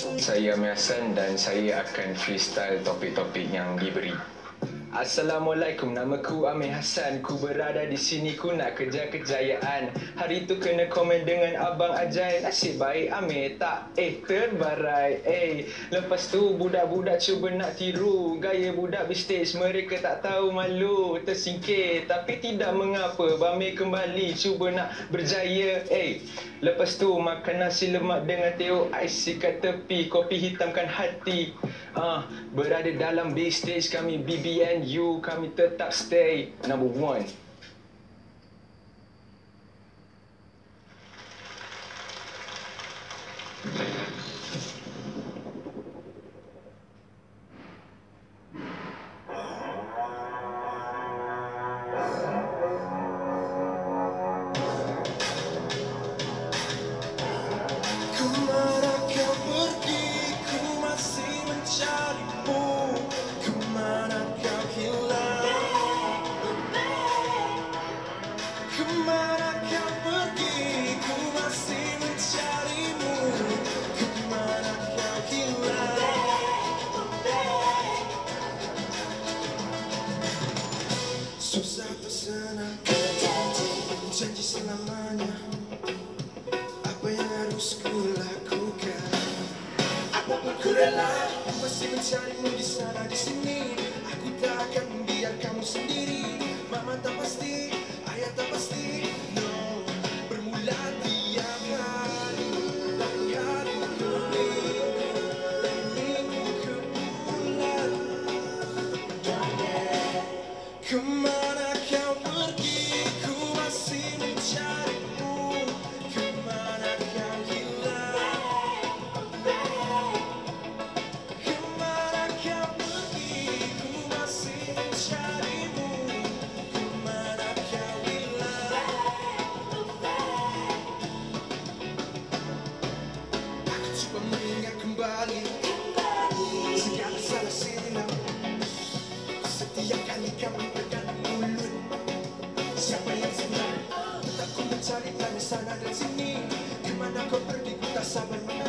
Saya Amir Hassan dan saya akan freestyle topik-topik yang diberi. Assalamualaikum, namaku Amir Hassan. Ku berada di sini, ku nak kejar kejayaan. Hari tu kena komen dengan Abang Ajai. Nasib baik Amir tak terbarai. Lepas tu budak-budak cuba nak tiru gaya budak bistage. Mereka tak tahu malu, tersingkir. Tapi tidak mengapa, Amir kembali cuba nak berjaya. Lepas tu makan nasi lemak dengan teh ais sikat tepi. Kopi hitamkan hati. Berada dalam bistage kami BBNU, kami tetap stay number one. Kemana kau pergi, ku masih mencarimu. Kemana kau hilang? Kemana kau pergi, ku masih mencarimu. Kemana kau hilang? Susah bersenang, janji selamanya. Apa yang harus ku lakukan? Apapun ku rela, ku masih mencarimu di sana di sini. Aku tak akan membiarkanmu sendiri. Mama tak pasti, ayah tak pasti. No, bermula tiap hari, dari hari ke minggu, dari minggu ke bulan. Kemana kau pergi, ku masih mencarimu. Kemana kau hilang? Kemana kau pergi, ku masih mencarimu. Kemana kau hilang? Aku coba mengingat kembali segala salah silap. Setiap kali kau mempegang mulut, siapa yang sebenarnya? Tetap ku mencari tanya sana dan sini. Kemana kau pergi, ku tak sabar.